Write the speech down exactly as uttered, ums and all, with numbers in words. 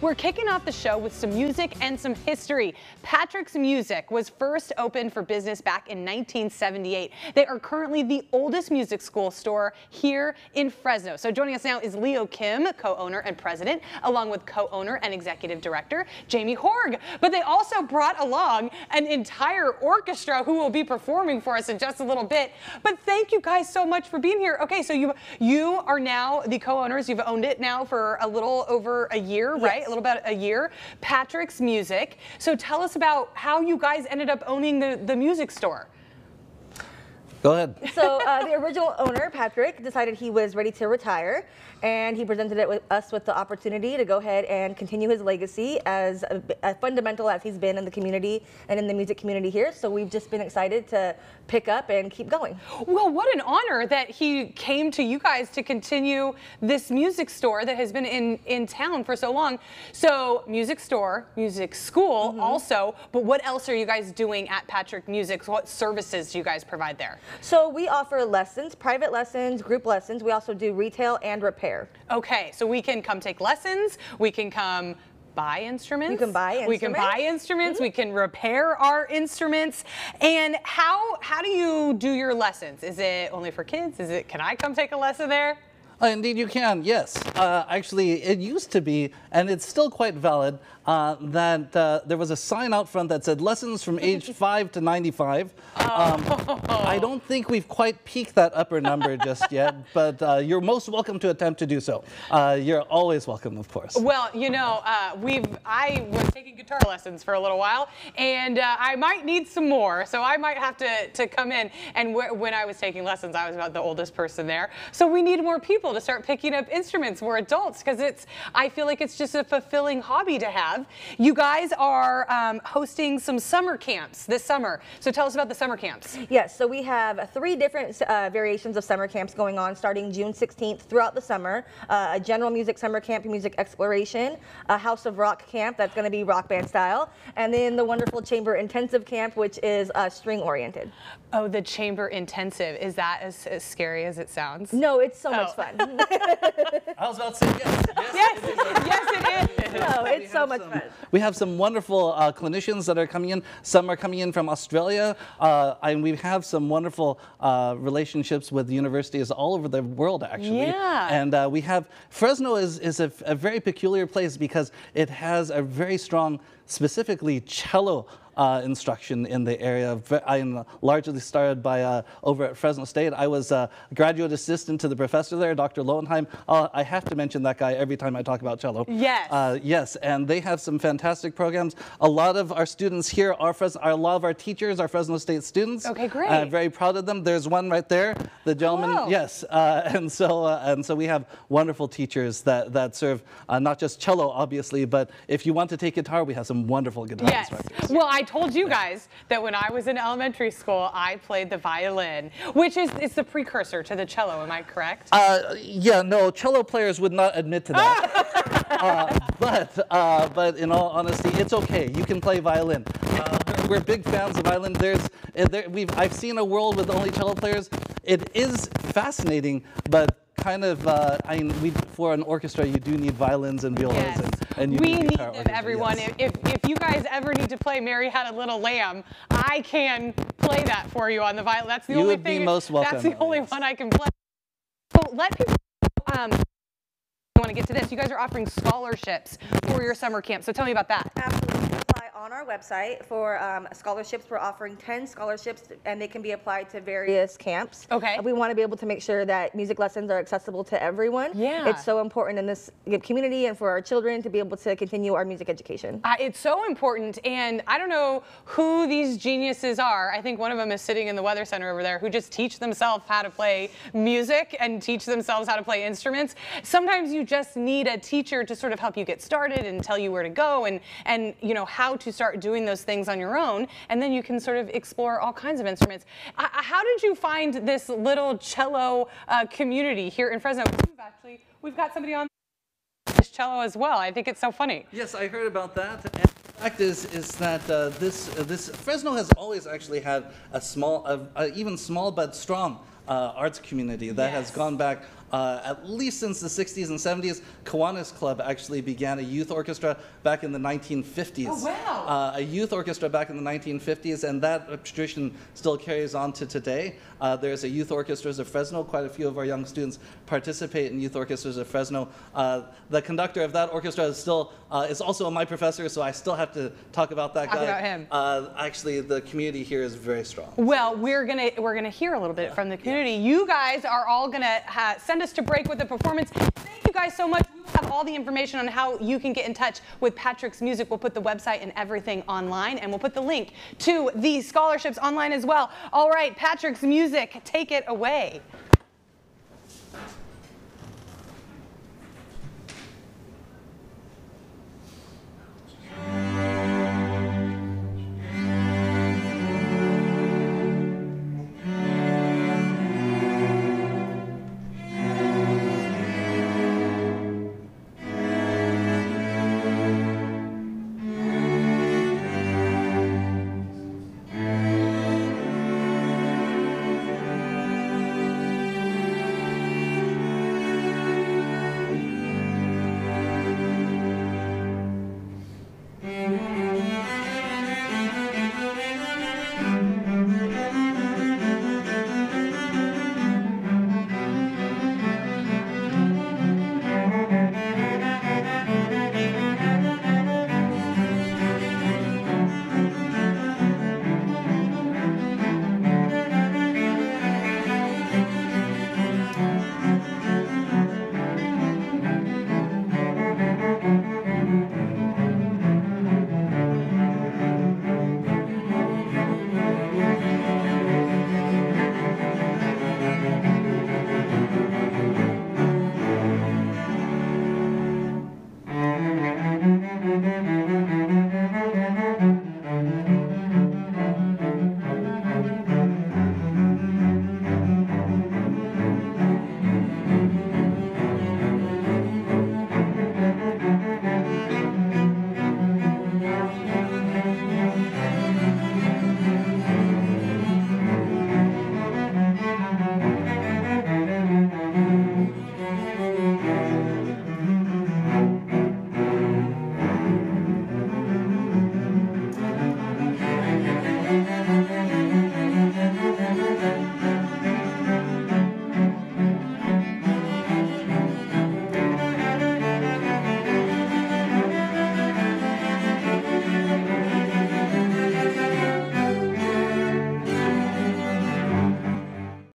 We're kicking off the show with some music and some history. Patrick's Music was first opened for business back in nineteen seventy-eight. They are currently the oldest music school store here in Fresno. So joining us now is Leo Kim, co-owner and president, along with co-owner and executive director Jamie Horg. But they also brought along an entire orchestra who will be performing for us in just a little bit. But thank you guys so much for being here. Okay, so you you are now the co-owners. You've owned it now for a little over a year, right? Yes. A little about a year. Patrick's Music. So tell us about how you guys ended up owning the, the music store. Go ahead. So uh, the original owner, Patrick, decided he was ready to retire, and he presented it with us with the opportunity to go ahead and continue his legacy as a, a fundamental as he's been in the community and in the music community here. So we've just been excited to pick up and keep going. Well, what an honor that he came to you guys to continue this music store that has been in, in town for so long. So music store, music school mm-hmm. also, but what else are you guys doing at Patrick Music? What services do you guys provide there? So we offer lessons, private lessons, group lessons. We also do retail and repair. Okay, so we can come take lessons. We can come buy instruments. You can buy instruments. We can buy instruments. Mm-hmm. We can repair our instruments. And how how do you do your lessons? Is it only for kids? Is it, can I come take a lesson there? Uh, indeed you can, yes. Uh, actually, it used to be, and it's still quite valid, uh, that uh, there was a sign out front that said lessons from age five to ninety-five. Oh. Um, I don't think we've quite peaked that upper number just yet, but uh, you're most welcome to attempt to do so. Uh, you're always welcome, of course. Well, you know, uh, we've I was taking guitar lessons for a little while, and uh, I might need some more, so I might have to, to come in. And w when I was taking lessons, I was about the oldest person there. So we need more people to start picking up instruments. We're adults, because it's I feel like it's just a fulfilling hobby to have. You guys are um, hosting some summer camps this summer. So tell us about the summer camps. Yes, so we have three different uh, variations of summer camps going on starting June sixteenth throughout the summer. Uh, a general music summer camp, music exploration, a House of Rock camp that's going to be rock band style, and then the wonderful chamber intensive camp, which is uh, string oriented. Oh, the chamber intensive. Is that as, as scary as it sounds? No, it's so oh. much fun. I was about to say yes. Yes, yes, it yes it is. No, it's so much some, fun. We have some wonderful uh, clinicians that are coming in. Some are coming in from Australia, uh, and we have some wonderful uh, relationships with universities all over the world, actually. Yeah. And uh, we have, Fresno is, is a, a very peculiar place because it has a very strong, specifically cello Uh, instruction in the area. I'm largely started by uh, over at Fresno State. I was a graduate assistant to the professor there, Doctor Lowenheim. Uh, I have to mention that guy every time I talk about cello. Yes. Uh, yes, and they have some fantastic programs. A lot of our students here are Fresno, a lot of our teachers are Fresno State students. Okay, great. I'm uh, very proud of them. There's one right there, the gentleman. Hello. Yes, uh, and so uh, and so we have wonderful teachers that that serve uh, not just cello, obviously, but if you want to take guitar, we have some wonderful guitar yes. instructors. Well, I told you guys that when I was in elementary school, I played the violin, which is it's the precursor to the cello. Am I correct? Uh, yeah, no, cello players would not admit to that. uh, but uh, but in all honesty, it's okay. You can play violin. Uh, we're big fans of violin. There's there, we've I've seen a world with only cello players. It is fascinating, but kind of, uh, I mean, we, for an orchestra, you do need violins and violas, yes. and, and you we need, need guitar them, orchestra, everyone. yes. If, if if you guys ever need to play "Mary Had a Little Lamb," I can play that for you on the violin. That's the you only would thing. Be most welcome, that's the only yes. one I can play. So let people. Um, I want to get to this. You guys are offering scholarships for your summer camp. So tell me about that. Absolutely. Apply on our website for um, scholarships. We're offering ten scholarships, and they can be applied to various camps. Okay. We want to be able to make sure that music lessons are accessible to everyone. Yeah. It's so important in this community and for our children to be able to continue our music education. Uh, it's so important, and I don't know who these geniuses are. I think one of them is sitting in the Weather Center over there, who just teach themselves how to play music and teach themselves how to play instruments. Sometimes you just need a teacher to sort of help you get started and tell you where to go and, and you know, how to start doing those things on your own, and then you can sort of explore all kinds of instruments. Uh, how did you find this little cello uh, community here in Fresno? We've actually, we've got somebody on this cello as well. I think it's so funny. Yes, I heard about that. And the fact is, is that uh, this, uh, this Fresno has always actually had a small, uh, uh, even small but strong uh, arts community that yes. has gone back uh, at least since the sixties and seventies. Kiwanis Club actually began a youth orchestra back in the nineteen fifties. Oh, wow. Uh, a youth orchestra back in the nineteen fifties, and that tradition still carries on to today. Uh, there's a youth orchestras of Fresno. Quite a few of our young students participate in youth orchestras of Fresno. Uh, the conductor of that orchestra is still uh, is also my professor, so I still have to talk about that Talk guy. about him. Uh, actually, the community here is very strong. Well, we're gonna we're gonna hear a little bit from the community. You guys are all gonna ha send us to break with a performance. Thank you guys so much. We have all the information on how you can get in touch with Patrick's Music. We'll put the website and everything online, and we'll put the link to the scholarships online as well. All right, Patrick's Music, take it away.